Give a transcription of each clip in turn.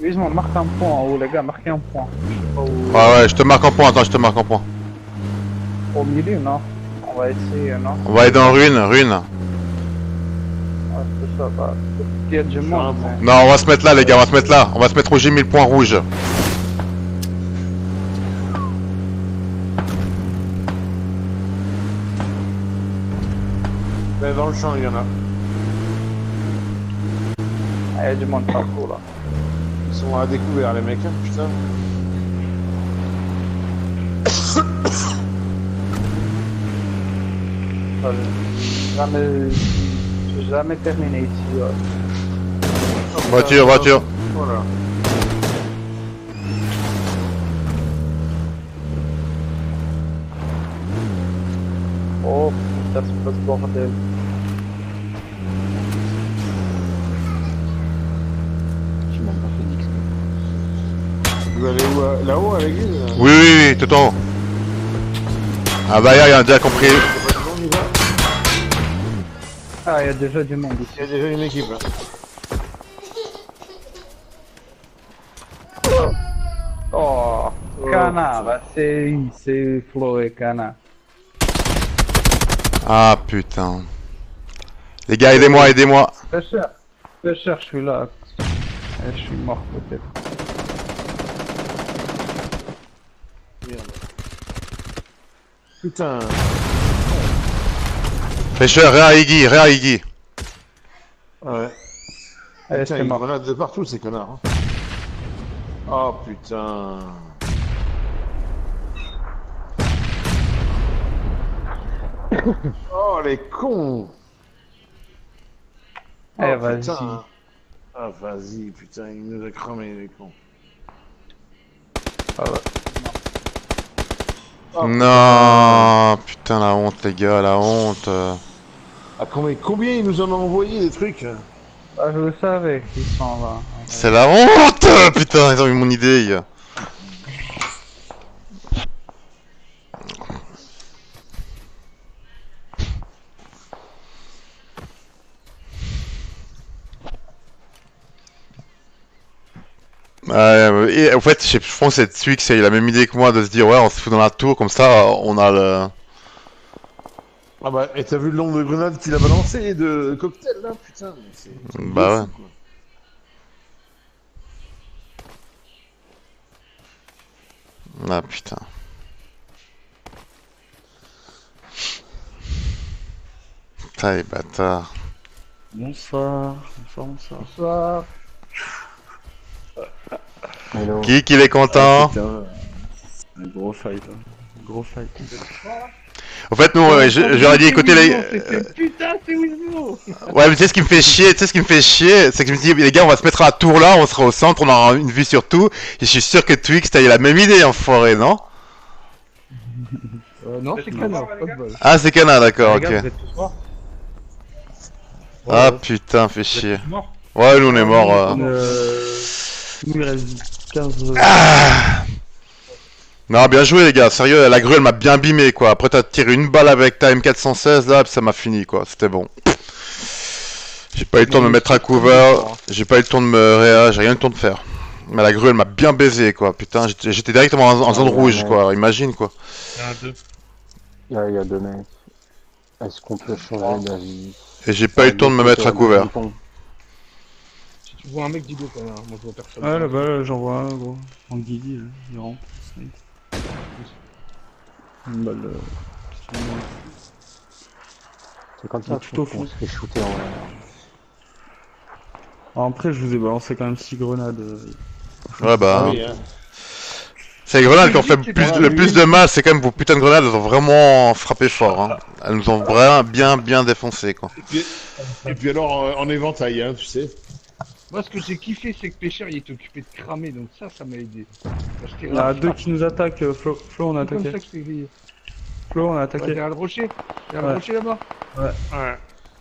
Vivement, marque un point en haut, les gars, marquez un point. Ouais, ouais, je te marque en point, attends, je te marque en point. Au milieu, non? On va essayer, non? On va aller dans Rune, Rune. Ouais, c'est ça, bah. Il y a du monde, mais... Non, on va se mettre là, les gars, on va se mettre là. On va se mettre où j'ai mis le point rouge. Ben, dans le champ, il y en a. Ah, il y a du monde partout, là. Ils sont à découvert, les mecs, hein, putain. J'ai jamais terminé ici, ouais. Voiture, voiture. Voilà. Oh, putain, c'est pas ce bordel. J'ai même pas fait d'XP. Vous allez où là-haut à l'église? Oui, oui, oui, tout en haut. Ah bah, il y a déjà compris. Ah, il y a déjà du monde ici. Il y a déjà une équipe. Hein. Oh, canard, bah, c'est Flo et canard. Ah putain. Les gars, aidez-moi, aidez-moi. Pêcheur, je suis là. Et je suis mort peut-être. Putain. Pêcheur, réa Iggy, réa Iggy. Ouais. Allez, Putain, c'est ils mort. grenadent de partout, ces connards. Hein. Oh putain. Oh les cons. Eh, Oh, vas-y. putain. Ah vas-y, putain, il nous a cramé les cons. Ah, ouais. Oh, Non, putain, la honte, les gars, la honte. Ah, combien ils nous en ont envoyé des trucs? Ah, je le savais qu'ils sont là. C'est la honte. Putain, ils ont eu mon idée, gars. Et en fait, je pense que c'est Twix, il a la même idée que moi de se dire, ouais, on se fout dans la tour, comme ça, on a le... Ah bah, et t'as vu le nombre de grenades qu'il a balancé de cocktails là? Putain, mais c'est. Bah ouais. Fou, quoi. Ah putain. Putain, les bâtards. Bonsoir, bonsoir, bonsoir. Bonsoir. Hello. Qui il est content? Putain, un gros fight, hein. Gros fight. En fait, nous, j'aurais dit, écoutez les... Putain, c'est Wizmo. Ouais, mais tu sais ce qui me fait chier, c'est que je me dis, les gars, on va se mettre à la tour là, on sera au centre, on aura une vue sur tout, et je suis sûr que Twix, t'as eu la même idée, enfoiré, non? Non, c'est canard, pas de bol. Ah, c'est Cana, d'accord, Les ok. gars, vous êtes tous morts? Ah putain, fait chier. Tous morts? Ouais, nous on est morts. Il me reste 15... Non, bien joué les gars, sérieux, la grue elle m'a bien bimé quoi. Après t'as tiré une balle avec ta M416 là, ça m'a fini quoi, c'était bon. J'ai pas eu le temps de me mettre à cover, j'ai pas eu le temps de me réa, j'ai rien eu le temps de faire. Mais la grue elle m'a bien baisé quoi, putain, j'étais directement en zone rouge quoi, alors imagine quoi. Il y en a deux. Il y a deux mecs. Est-ce qu'on peut changer d'avis? Et j'ai pas eu le temps de me mettre à couvert. Si tu vois un mec, dis-le quand même, moi je vois personne. Ah là-bas, là, j'en vois un gros. En guilly, là, il rentre. Une balle. C'est comme ça tout au fond. qu'on se fait shooter en l'air. Après, je vous ai balancé quand même 6 grenades. Ouais bah... Oui, hein. C'est les grenades qui ont fait le plus de mal, c'est quand même vos putains de grenades, elles ont vraiment frappé fort hein. Elles nous ont vraiment bien défoncé quoi. Et puis alors, en éventail, hein, tu sais. Moi ce que j'ai kiffé c'est que Pêcheur il était occupé de cramer donc ça m'a aidé. Il y en a deux qui nous attaquent, Flo, on a C'est comme attaqué. ça que je t'ai grillé. Flo, on a Ouais, attaqué. derrière le rocher. Derrière le Ouais. rocher là-bas. Ouais.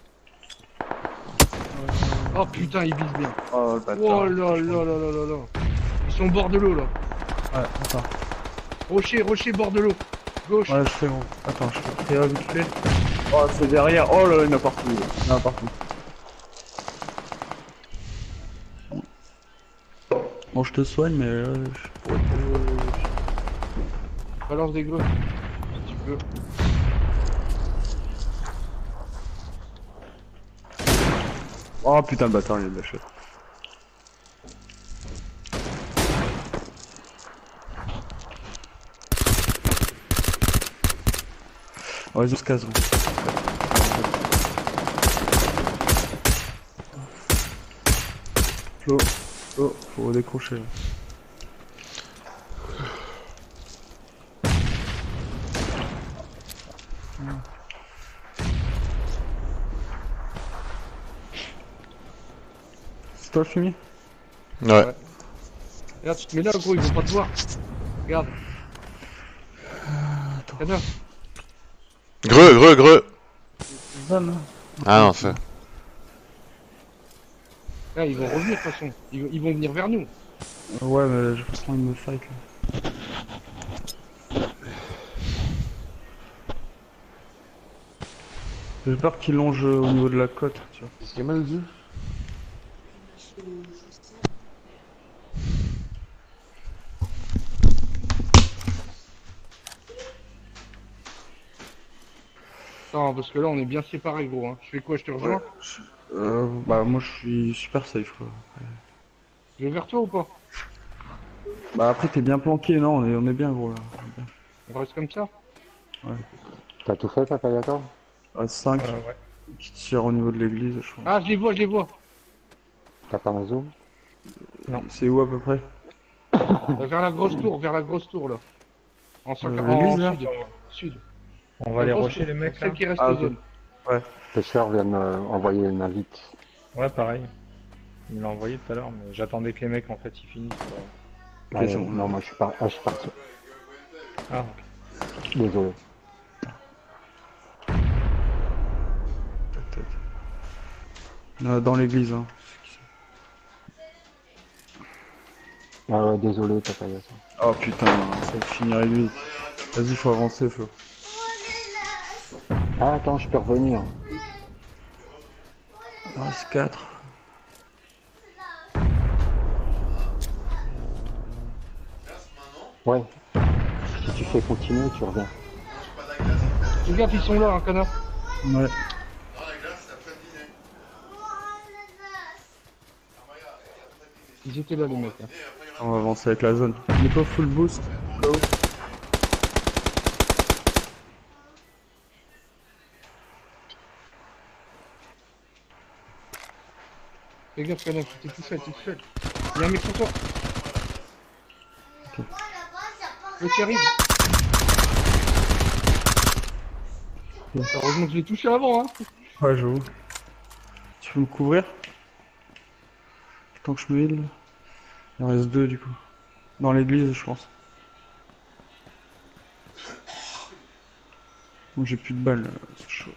Oh putain il vise bien. Oh le bâtard. Oh là là là là là là. Ils sont au bord de l'eau là. Ouais, attends. Rocher, rocher, bord de l'eau. Gauche. Ouais, je fais bon. Attends, je fais vite fait. Oh, c'est derrière. Oh là là, il y en a partout. Il y en a partout. Bon, je te soigne, mais je pourrais pas. Balance des grenades. Si tu peux. Oh putain, le bâtard, il est lâché. Oh, ils ont se casse. Flo, faut décrocher. Là. C'est toi, Fumi? Ouais. Regarde, tu te mets là, gros, ils vont pas te voir. Regarde. Canard. Greux. Zone. Ah non, c'est... Là, ils vont revenir de toute façon. Ils vont venir vers nous. Ouais, mais je prends une fight là. J'ai peur qu'il longe au niveau de la côte, tu vois. C'est mal vu. Non, parce que là, on est bien séparés, gros. Hein. Je fais quoi, je te rejoins? Bah moi je suis super safe quoi. Je vais vers toi ou pas? Bah après t'es bien planqué, non, on est bien gros là. On reste comme ça? T'as tout fait, Papayator? 5 Ouais. qui tire au niveau de l'église, je crois. Ah, je les vois. T'as pas un zoom? C'est où à peu près? Vers la grosse tour, là. En l'église, là sud. On va les grosse rusher tour, les mecs là. Celle qui reste Ah, aux ok. zones. Pêcheur vient de m'envoyer une invite. Ouais, pareil. Il me l'a envoyé tout à l'heure, mais j'attendais que les mecs en fait ils finissent. Ah, c'est bon. non, moi je suis parti. Ah, ok. Désolé. Dans l'église, hein. Ah ouais, désolé, Papayator. Oh putain, ça va finir l'église. Vas-y, faut avancer, Flo. Ah, attends, je peux revenir. Il reste 4. Ouais. Si tu fais continuer, tu reviens. Les gars, ils sont là, hein, connard. Ouais. Ils étaient là, les mecs. Hein. On va avancer avec la zone. Mets pas full boost. Go. Fais gaffe, connard, t'es tout seul. Il y a un mec sur toi. Ok. Le qui arrive. Heureusement que je l'ai touché avant, hein. Ouais, j'avoue. Tu peux me couvrir? Tant que je me heal. Il en reste 2 du coup. Dans l'église, je pense. Bon, j'ai plus de balles, c'est chaud.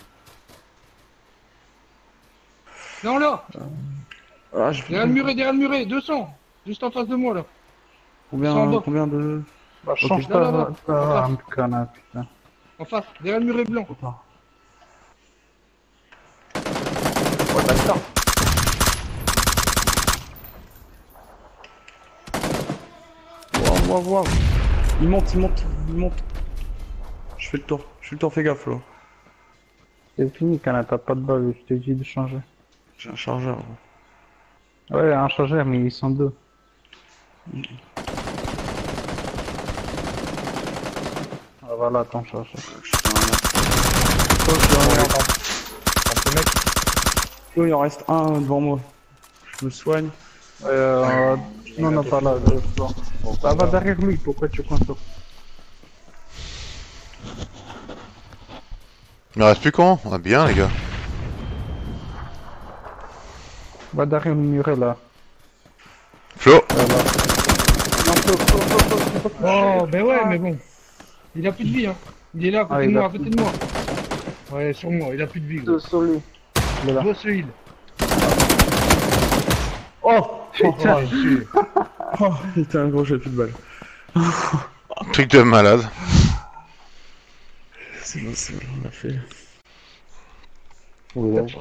Non, là. Ah, j'ai plus Derrière le muret, 200. Juste en face de moi, là. Sans bas. Combien de... Bah, Ok. change Là. ta arme, connard, putain. En face, derrière le muret blanc. Ouais, bâtard. Wow. Il monte. Je fais le tour, fais gaffe là. C'est fini, connard, t'as pas de balle, je t'ai dit de changer. J'ai un chargeur. Ouais, un chargeur, mais ils sont 2. Ah, voilà, ton chargeur. Oh, il en reste un devant moi. Je me soigne. Non, pas là, ça va derrière lui, pourquoi tu comptes? Il me reste plus qu'un. Ah bien les gars. Va derrière le muret là. Flo. Oh, ben ouais, mais bon. Il a plus de vie, hein. Il est là, à côté de moi, à côté de moi. Ouais, sur moi, il a plus de vie, gros. Sur lui. Il est là. Je vois ce heal. Oh putain. Oh putain, gros, j'ai plus de balles. Truc de malade. C'est bon, on l'a fait. Où il est?